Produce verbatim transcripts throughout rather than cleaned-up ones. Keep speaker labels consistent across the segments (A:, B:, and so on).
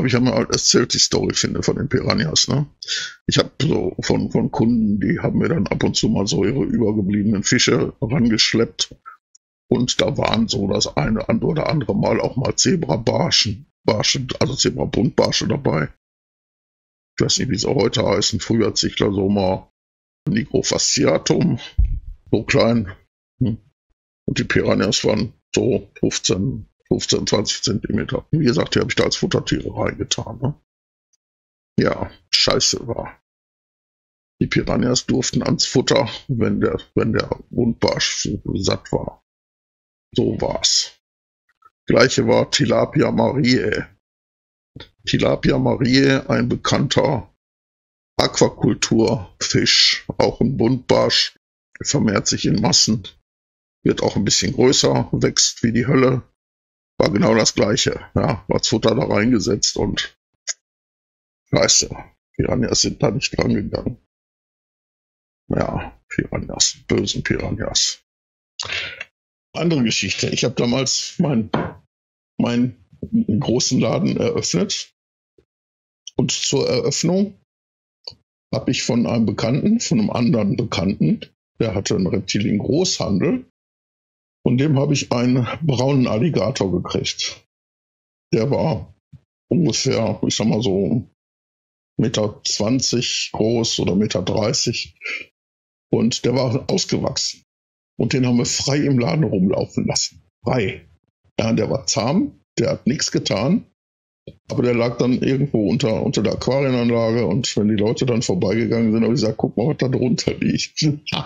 A: habe ich ja mal erzählt, die Story finde von den Piranhas, ne? Ich habe so von, von Kunden, die haben mir dann ab und zu mal so ihre übergebliebenen Fische rangeschleppt. Und da waren so das eine oder andere Mal auch mal Zebrabarschen, Barsche, also Zebrabuntbarsche dabei. Ich weiß nicht, wie sie heute heißen. Früher Zichler so mal Nigrofasciatum, so klein. Und die Piranhas waren so fünfzehn, zwanzig Zentimeter. Wie gesagt, die habe ich da als Futtertiere reingetan. Ne? Ja, scheiße war. Die Piranhas durften ans Futter, wenn der, wenn der Buntbarsch satt war. So war's. Gleiche war Tilapia mariae. Tilapia mariae, ein bekannter Aquakulturfisch, auch ein Buntbarsch, vermehrt sich in Massen, wird auch ein bisschen größer, wächst wie die Hölle. War genau das Gleiche. Ja, war das Futter da reingesetzt und scheiße, Piranhas sind da nicht dran gegangen. Ja, Piranhas, bösen Piranhas. Andere Geschichte. Ich habe damals meinen mein großen Laden eröffnet und zur Eröffnung habe ich von einem Bekannten, von einem anderen Bekannten, der hatte einen Reptilien-Großhandel, von dem habe ich einen braunen Alligator gekriegt. Der war ungefähr, ich sag mal so Meter zwanzig groß oder Meter dreißig und der war ausgewachsen. Und den haben wir frei im Laden rumlaufen lassen. Frei. Ja, der war zahm, der hat nichts getan. Aber der lag dann irgendwo unter, unter der Aquarienanlage und wenn die Leute dann vorbeigegangen sind, habe ich gesagt, guck mal, was da drunter liegt.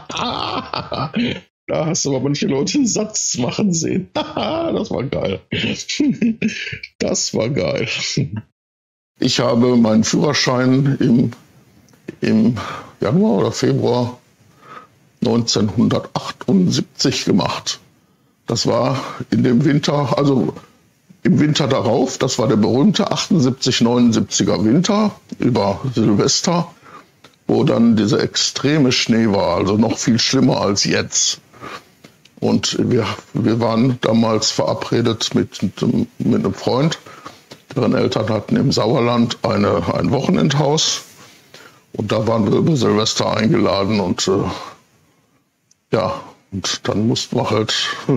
A: Da hast du aber manche Leute einen Satz machen sehen. Das war geil. Das war geil. Ich habe meinen Führerschein im, im Januar oder Februar neunzehnhundertachtundsiebzig gemacht. Das war in dem Winter, also im Winter darauf, das war der berühmte achtundsiebzig neunundsiebziger Winter über Silvester, wo dann dieser extreme Schnee war, also noch viel schlimmer als jetzt. Und wir, wir waren damals verabredet mit, mit einem Freund, deren Eltern hatten im Sauerland eine, ein Wochenendhaus. Und da waren wir über Silvester eingeladen und äh, ja, und dann mussten wir halt,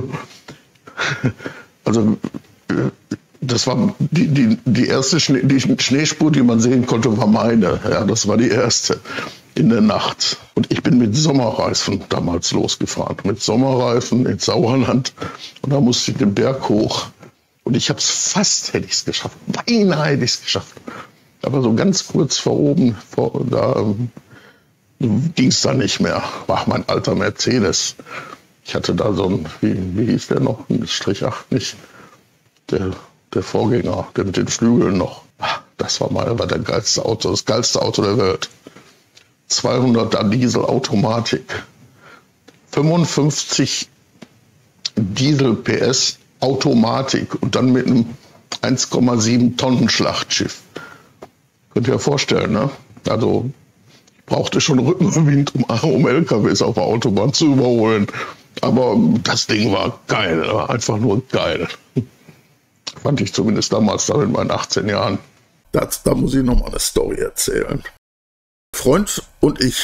A: also das war die, die, die erste Schnee, die Schneespur, die man sehen konnte, war meine. Ja, das war die erste in der Nacht. Und ich bin mit Sommerreifen damals losgefahren. Mit Sommerreifen ins Sauerland. Und da musste ich den Berg hoch. Und ich habe es fast, hätte ich es geschafft. Beinahe hätte ich es geschafft. Aber so ganz kurz vor oben, vor, da ähm, ging es dann nicht mehr. War mein alter Mercedes. Ich hatte da so ein, wie, wie hieß der noch? Ein Strich acht nicht. Der, der Vorgänger, der mit den Flügeln noch. Das war mal war der geilste Auto, das geilste Auto der Welt. zweihunderter Diesel Automatik. fünfundfünfzig Diesel P S Automatik und dann mit einem eins Komma sieben Tonnen Schlachtschiff. Könnt ihr euch vorstellen, ne? Also ich brauchte schon Rückenwind, um, um L K Ws auf der Autobahn zu überholen. Aber das Ding war geil, war einfach nur geil. Fand ich zumindest damals, da in meinen achtzehn Jahren. Das, da muss ich noch mal eine Story erzählen. Freund und ich,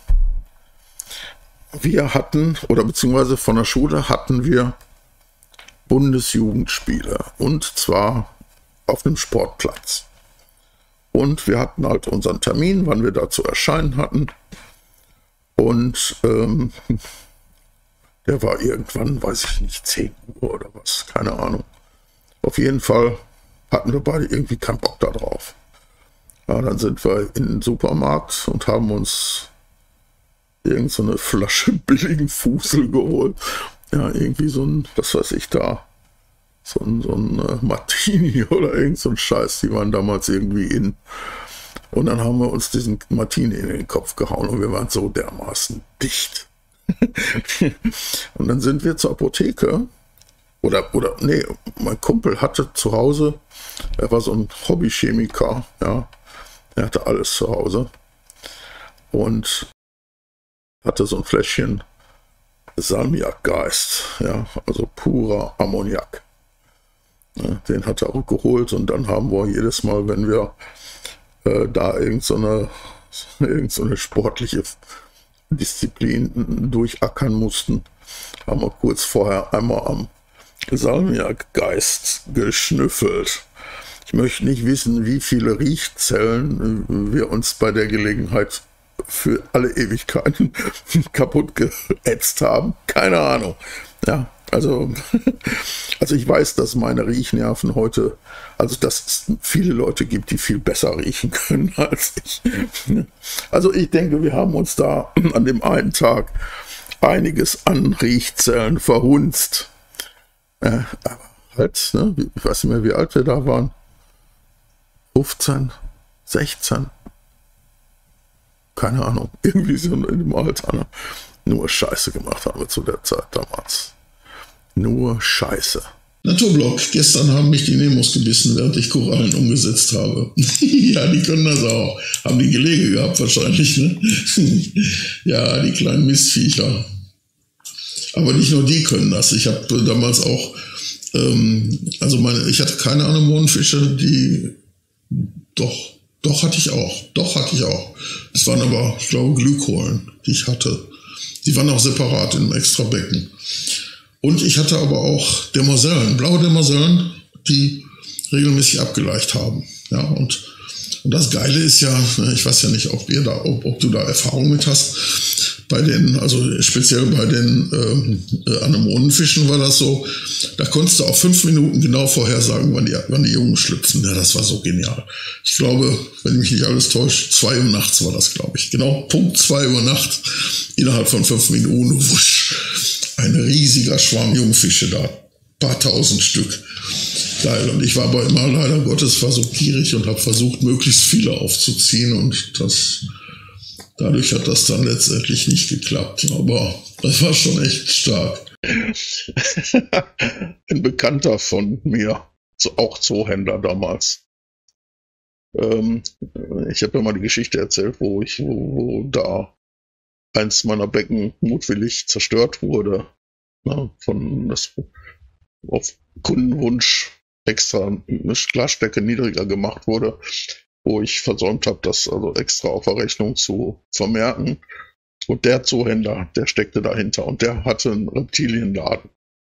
A: wir hatten, oder beziehungsweise von der Schule hatten wir Bundesjugendspiele. Und zwar auf einem Sportplatz. Und wir hatten halt unseren Termin, wann wir da zu erscheinen hatten. Und ähm, der war irgendwann, weiß ich nicht, zehn Uhr oder was, keine Ahnung. Auf jeden Fall hatten wir beide irgendwie keinen Bock da drauf. Ja, dann sind wir in den Supermarkt und haben uns irgend so eine Flasche billigen Fusel geholt. Ja, irgendwie so ein, was weiß ich da, so ein, so ein äh, Martini oder irgend so ein Scheiß, die waren damals irgendwie in. Und dann haben wir uns diesen Martini in den Kopf gehauen und wir waren so dermaßen dicht. Und dann sind wir zur Apotheke. Oder, oder, nee, mein Kumpel hatte zu Hause, er war so ein Hobbychemiker, ja, er hatte alles zu Hause und hatte so ein Fläschchen Salmiakgeist, ja, also purer Ammoniak. Den hat er auch geholt und dann haben wir jedes Mal, wenn wir äh, da irgend so eine, irgend so eine sportliche Disziplin durchackern mussten, haben wir kurz vorher einmal am Salmiakgeist geschnüffelt. Ich möchte nicht wissen, wie viele Riechzellen wir uns bei der Gelegenheit für alle Ewigkeiten kaputt geätzt haben. Keine Ahnung. Ja, also, also ich weiß, dass meine Riechnerven heute, also dass es viele Leute gibt, die viel besser riechen können als ich. Also ich denke, wir haben uns da an dem einen Tag einiges an Riechzellen verhunzt. Äh, aber halt, ne, ich weiß nicht mehr, wie alt wir da waren. fünfzehn, sechzehn. Keine Ahnung, irgendwie so in dem Alter. Ne? Nur Scheiße gemacht haben wir zu der Zeit damals. Nur Scheiße.
B: Naturblock, gestern haben mich die Nemos gebissen, während ich Korallen umgesetzt habe. Ja, die können das auch. Haben die Gelege gehabt wahrscheinlich, ne? Ja, die kleinen Mistviecher. Aber nicht nur die können das. Ich habe damals auch, ähm, also meine, ich hatte keine Anemonenfische, die, doch, doch hatte ich auch. Doch hatte ich auch. Es waren aber, ich glaube, Glykolen, die ich hatte. Die waren auch separat in einem extra Becken. Und ich hatte aber auch Demoisellen, blaue Demoisellen, die regelmäßig abgeleicht haben. Ja, und, und das Geile ist ja, ich weiß ja nicht, ob ihr da, ob, ob du da Erfahrung mit hast, bei den, also speziell bei den ähm, Anemonenfischen war das so, da konntest du auch fünf Minuten genau vorhersagen, wann die, wann die Jungen schlüpfen. Ja, das war so genial. Ich glaube, wenn mich nicht alles täuscht, zwei Uhr nachts war das, glaube ich. Genau, Punkt zwei Uhr Nacht, innerhalb von fünf Minuten, wusch. Ein riesiger Schwarm Jungfische da. Ein paar tausend Stück. Geil. Und ich war aber immer, leider Gottes, war so gierig und habe versucht, möglichst viele aufzuziehen. Und das, dadurch hat das dann letztendlich nicht geklappt. Aber das war schon echt stark.
A: Ein Bekannter von mir, auch Zoohändler damals. Ähm, ich habe ja mal die Geschichte erzählt, wo ich, wo, wo da eins meiner Becken mutwillig zerstört wurde, ne, von das auf Kundenwunsch extra eine Glasdecke niedriger gemacht wurde, wo ich versäumt habe, das also extra auf der Rechnung zu vermerken. Und der Zoohändler, der steckte dahinter und der hatte einen Reptilienladen.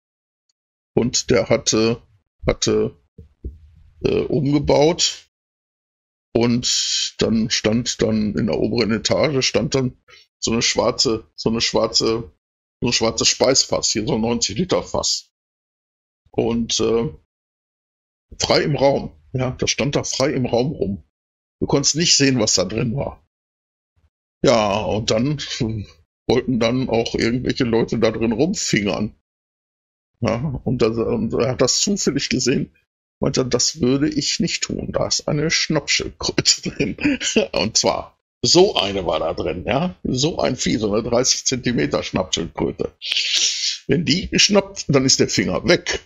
A: Und der hatte, hatte äh, umgebaut und dann stand dann in der oberen Etage stand dann so eine schwarze, so eine schwarze, so ein schwarzes Speisfass, hier so ein neunzig Liter Fass. Und äh, frei im Raum, ja, das stand da frei im Raum rum. Du konntest nicht sehen, was da drin war. Ja, und dann wollten dann auch irgendwelche Leute da drin rumfingern. Ja, und, das, und er hat das zufällig gesehen, meinte, das würde ich nicht tun. Da ist eine Schnappschildkröte drin. Und zwar so eine war da drin, ja. So ein Vieh, so eine dreißig Zentimeter Schnappschildkröte. Wenn die schnappt, dann ist der Finger weg.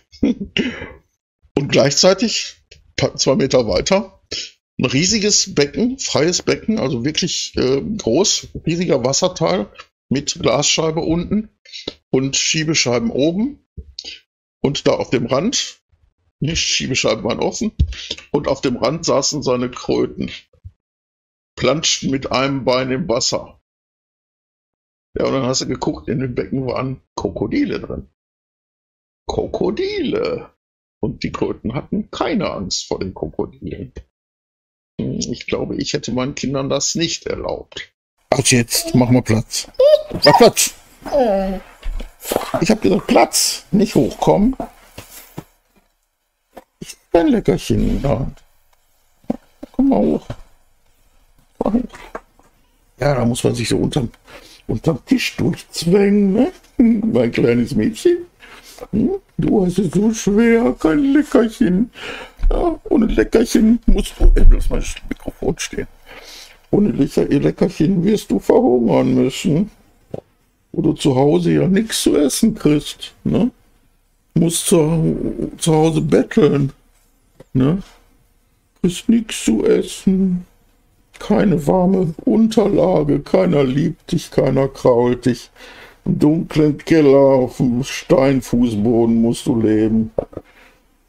A: Und gleichzeitig, zwei Meter weiter, ein riesiges Becken, freies Becken, also wirklich äh, groß, riesiger Wasserteil mit Glasscheibe unten und Schiebescheiben oben. Und da auf dem Rand, nicht Schiebescheiben waren offen, und auf dem Rand saßen seine Kröten. Planschten mit einem Bein im Wasser. Ja, und dann hast du geguckt, in dem Becken waren Krokodile drin. Krokodile! Und die Kröten hatten keine Angst vor den Krokodilen. Ich glaube, ich hätte meinen Kindern das nicht erlaubt.
B: Ach, jetzt, mach mal Platz. Mach Platz!
A: Ich habe gesagt, Platz, nicht hochkommen. Ich hab ein Leckerchen in der Hand. Komm mal hoch. Ja, da muss man sich so unterm, unterm Tisch durchzwängen, ne? Mein kleines Mädchen. Du hast es so schwer, kein Leckerchen. Ja, ohne Leckerchen musst du, ey, lass mal das Mikrofon stehen. Ohne Leckerchen wirst du verhungern müssen. Wo du zu Hause ja nichts zu essen kriegst, ne? Musst zu, zu Hause betteln, ne? Kriegst nichts zu essen. Keine warme Unterlage, keiner liebt dich, keiner krault dich. Im dunklen Keller auf dem Steinfußboden musst du leben.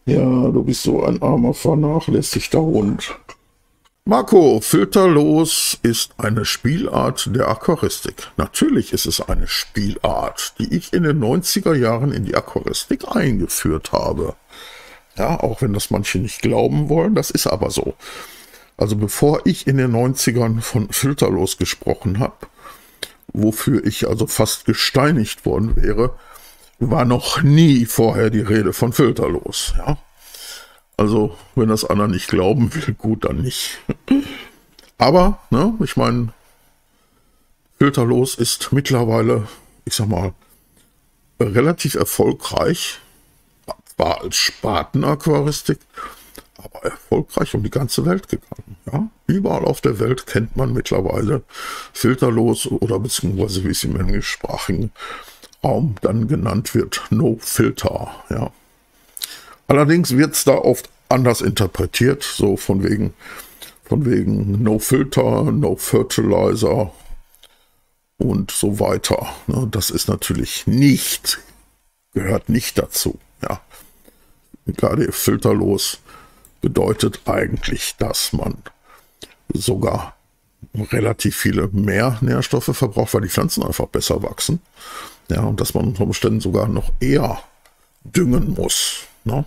A: Ja, du bist so ein armer, vernachlässigter Hund. Marco, filterlos ist eine Spielart der Aquaristik. Natürlich ist es eine Spielart, die ich in den neunziger Jahren in die Aquaristik eingeführt habe. Ja, auch wenn das manche nicht glauben wollen, das ist aber so. Also bevor ich in den neunzigern von filterlos gesprochen habe, wofür ich also fast gesteinigt worden wäre, war noch nie vorher die Rede von filterlos. Ja? Also, wenn das einer nicht glauben will, gut, dann nicht. Aber, ne, ich meine, filterlos ist mittlerweile, ich sag mal, relativ erfolgreich, zwar als Spartenaquaristik, aber erfolgreich um die ganze Welt gegangen. Ja? Überall auf der Welt kennt man mittlerweile filterlos oder beziehungsweise, wie es im englischsprachigen Raum dann genannt wird, No Filter. Ja? Allerdings wird es da oft anders interpretiert, so von wegen, von wegen No Filter, No Fertilizer und so weiter. Ne? Das ist natürlich nicht, gehört nicht dazu. Ja? Gerade filterlos bedeutet eigentlich, dass man sogar relativ viele mehr Nährstoffe verbraucht, weil die Pflanzen einfach besser wachsen. Ja, und dass man unter Umständen sogar noch eher düngen muss. Ne?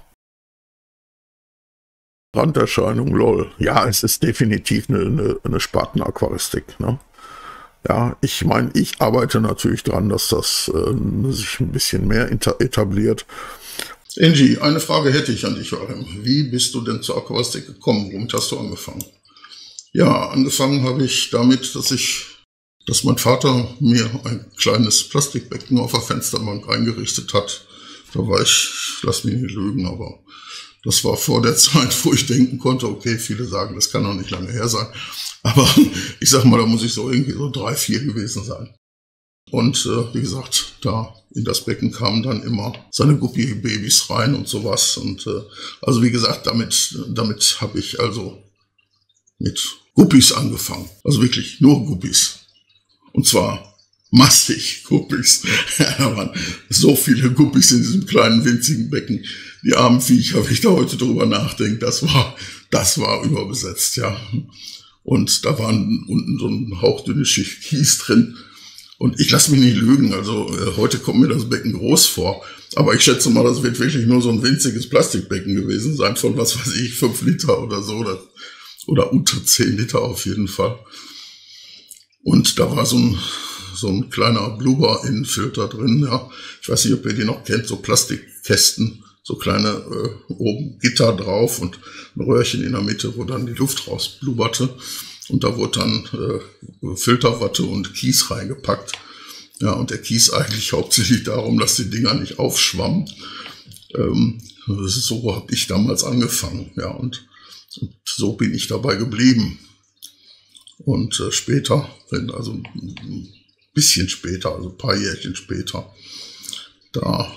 A: Randerscheinung, lol. Ja, es ist definitiv eine, eine, eine Spartenaquaristik. Ne? Ja, ich meine, ich arbeite natürlich daran, dass das äh, sich ein bisschen mehr etabliert.
B: Angie, eine Frage hätte ich an dich, Joachim. Wie bist du denn zur Aquaristik gekommen? Womit hast du angefangen? Ja, angefangen habe ich damit, dass ich, dass mein Vater mir ein kleines Plastikbecken auf der Fensterbank eingerichtet hat. Da war ich, lass mich nicht lügen, aber das war vor der Zeit, wo ich denken konnte, okay, viele sagen, das kann noch nicht lange her sein. Aber ich sag mal, da muss ich so irgendwie so drei, vier gewesen sein. Und äh, wie gesagt, da in das Becken kamen dann immer seine Guppi-Babys rein und sowas. Und äh, also wie gesagt, damit, damit habe ich also mit Guppis angefangen. Also wirklich nur Guppis. Und zwar massig Guppis. Da waren so viele Guppis in diesem kleinen winzigen Becken. Die armen Viecher, wenn ich da heute drüber nachdenke, das war, das war überbesetzt, ja. Und da waren unten so eine hauchdünne Schicht Kies drin. Und ich lasse mich nicht lügen, also äh, heute kommt mir das Becken groß vor. Aber ich schätze mal, das wird wirklich nur so ein winziges Plastikbecken gewesen sein, von was weiß ich, fünf Liter oder so, oder, oder unter zehn Liter auf jeden Fall. Und da war so ein, so ein kleiner Blubber-Innenfilter drin, ja. Ich weiß nicht, ob ihr die noch kennt, so Plastikkästen, so kleine äh, oben Gitter drauf und ein Röhrchen in der Mitte, wo dann die Luft rausblubberte. Und da wurde dann äh, Filterwatte und Kies reingepackt. Ja, und der Kies eigentlich hauptsächlich darum, dass die Dinger nicht aufschwammen. Ähm, so habe ich damals angefangen. Ja, und, und so bin ich dabei geblieben. Und äh, später, wenn, also ein bisschen später, also ein paar Jährchen später, da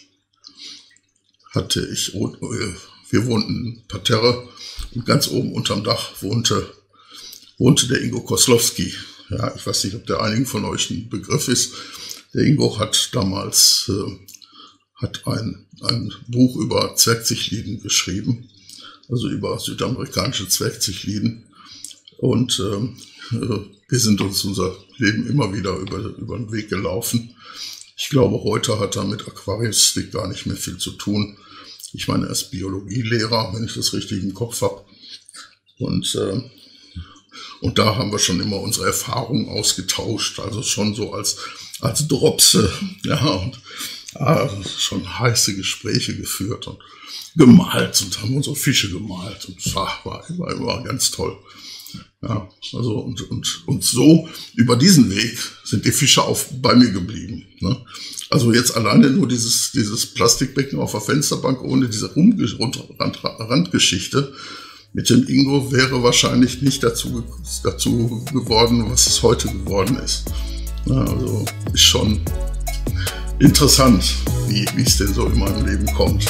B: hatte ich, äh, wir wohnten in Parterre und ganz oben unterm Dach wohnte wohnte der Ingo Koslowski. Ja, ich weiß nicht, ob der einigen von euch ein Begriff ist. Der Ingo hat damals äh, hat ein, ein Buch über Zwergzichliden geschrieben, also über südamerikanische Zwergzichliden. Und äh, wir sind uns unser Leben immer wieder über, über den Weg gelaufen. Ich glaube, heute hat er mit Aquaristik gar nicht mehr viel zu tun. Ich meine, er ist Biologielehrer, wenn ich das richtig im Kopf habe. Und äh, Und da haben wir schon immer unsere Erfahrungen ausgetauscht, also schon so als, als Dropse, ja, und ja, schon heiße Gespräche geführt und gemalt und haben unsere Fische gemalt und ach, war immer, immer ganz toll. Ja, also und, und, und so über diesen Weg sind die Fische auf, bei mir geblieben. Ne? Also jetzt alleine nur dieses, dieses Plastikbecken auf der Fensterbank ohne diese Umge- Rand, Randgeschichte mit dem Ingo wäre wahrscheinlich nicht dazu, dazu geworden, was es heute geworden ist. Ja, also ist schon interessant, wie wie es denn so in meinem Leben kommt.